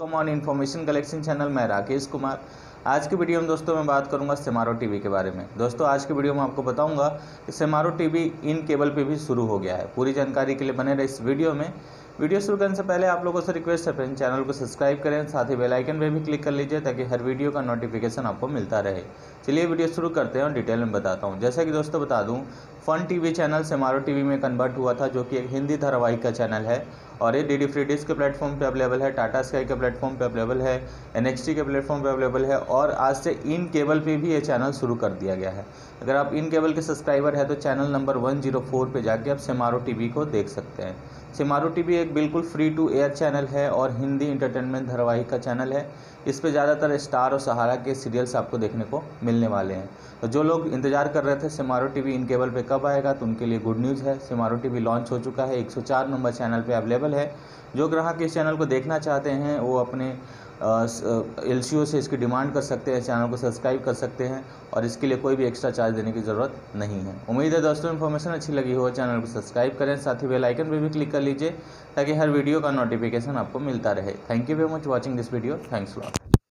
Common information collection channel. मैं राकेश कुमार। आज की वीडियो में दोस्तों मैं बात करूंगा सेमारो टीवी के बारे में। दोस्तों आज की वीडियो में आपको बताऊंगा कि सेमारो टीवी इन केबल पे भी शुरू हो गया है। पूरी जानकारी के लिए बने रहे इस वीडियो में। वीडियो शुरू करने से पहले आप लोगों से रिक्वेस्ट है फ्रेंड, चैनल को सब्सक्राइब करें, साथ ही बेल आइकन पे भी क्लिक कर लीजिए ताकि हर वीडियो का नोटिफिकेशन आपको मिलता रहे। चलिए वीडियो शुरू करते हैं और डिटेल में बताता हूँ। जैसा कि दोस्तों बता दूँ, फन टीवी चैनल सेमारो टीवी में कन्वर्ट हुआ था, जो कि एक हिंदी धारावाहिक का चैनल है और ये डीडी फ्री डिश के प्लेटफॉर्म पे अवेलेबल है, टाटा स्काई के प्लेटफॉर्म पे अवेलेबल है, एनएक्सटी के प्लेटफॉर्म पे अवेलेबल है और आज से इन केबल पे भी ये चैनल शुरू कर दिया गया है। अगर आप इन केबल के सब्सक्राइबर हैं तो चैनल नंबर 104 पे जाके आप सेमारो टीवी को देख सकते हैं। सेमारो टीवी एक बिल्कुल फ्री टू एयर चैनल है और हिंदी इंटरटेनमेंट धारावाहिक का चैनल है। इस पे ज़्यादातर स्टार और सहारा के सीरियल्स आपको देखने को मिलने वाले हैं। तो जो लोग इंतजार कर रहे थे सेमारो टीवी इन केबल पे कब आएगा, तो उनके लिए गुड न्यूज़ है। सेमारो टीवी लॉन्च हो चुका है, 104 नंबर चैनल पे अवेलेबल है। जो ग्राहक इस चैनल को देखना चाहते हैं वो अपने LCO से इसकी डिमांड कर सकते हैं, चैनल को सब्सक्राइब कर सकते हैं और इसके लिए कोई भी एक्स्ट्रा चार्ज देने की ज़रूरत नहीं है। उम्मीद है दोस्तों इन्फॉर्मेशन अच्छी लगी हो। चैनल को सब्सक्राइब करें, साथ ही बेल आइकन पर भी क्लिक कर लीजिए ताकि हर वीडियो का नोटिफिकेशन आपको मिलता रहे। Thank you very much watching this video. Thanks lot.